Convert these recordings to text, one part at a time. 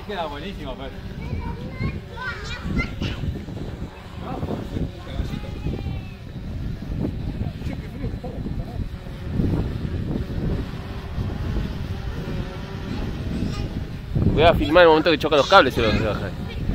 queda buenísimo, pero... Voy a filmar el momento que chocan los cables y los bajan.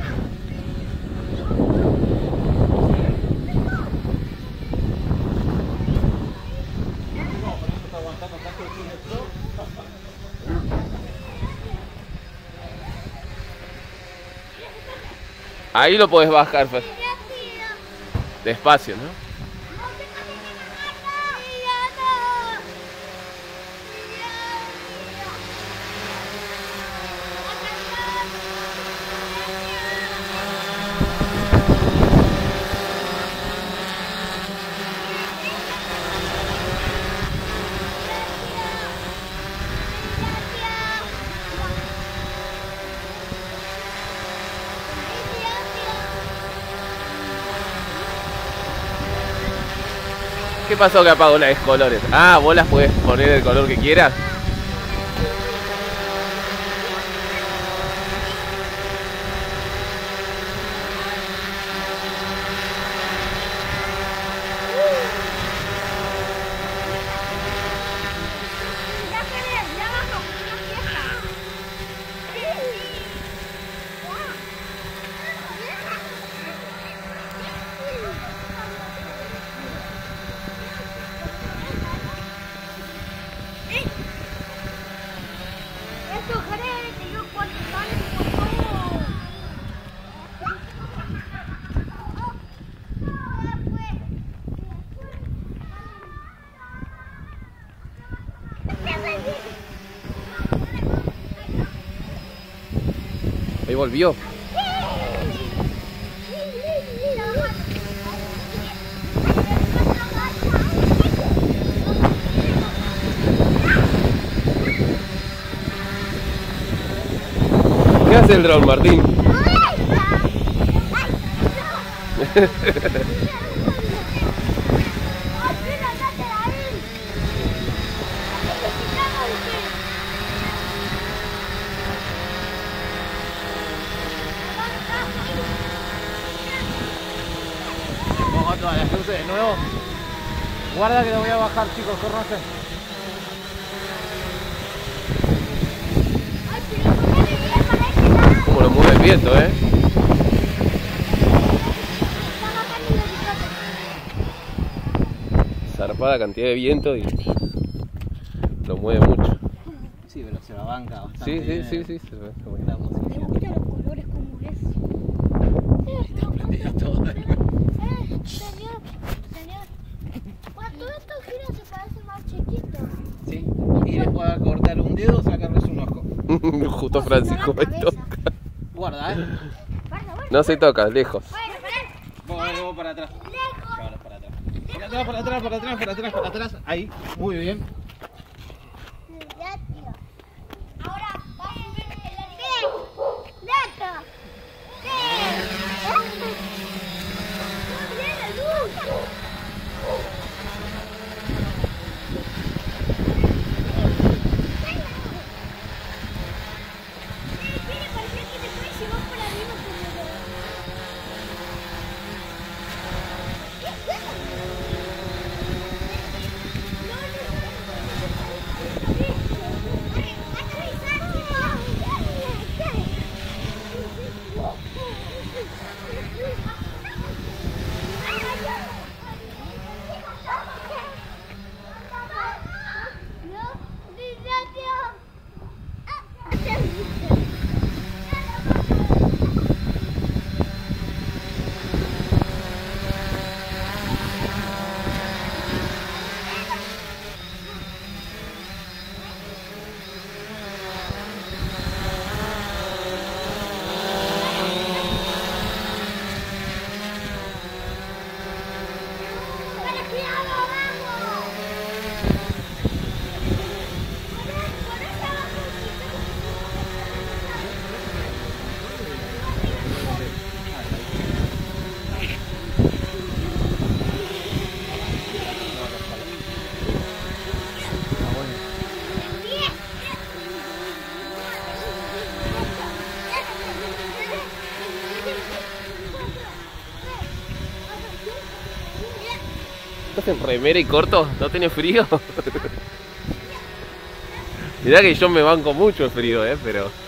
Ahí lo podés bajar, Fer. Despacio, ¿no? ¿Qué pasó que apagó la de colores? Ah, vos las podés poner el color que quieras. Ahí volvió. ¿Qué hace el dron, Martín? Pongo todas las luces de nuevo. Guarda que lo voy a bajar, chicos, córranse. Como lo mueve el viento, Zarpada cantidad de viento y lo mueve mucho. Sí, pero se la banca bastante. Sí, bien. sí. Se ve, está bueno. La música. Me gustan los colores como es. Te aprendí todo. Señor. Cuando esto gira se parece más chiquito. Sí. Y después va a cortar un dedo o sacarles un ojo. Justo Francisco me toca. Guarda, No se toca, lejos. Vos para atrás. Ahora para atrás. Ahí, muy bien. Ahora va a subir el aire. ¡Neto! ¡Muy bien la luz! ¿Estás en remera y corto? ¿No tenés frío? Mirá que yo me banco mucho el frío, pero...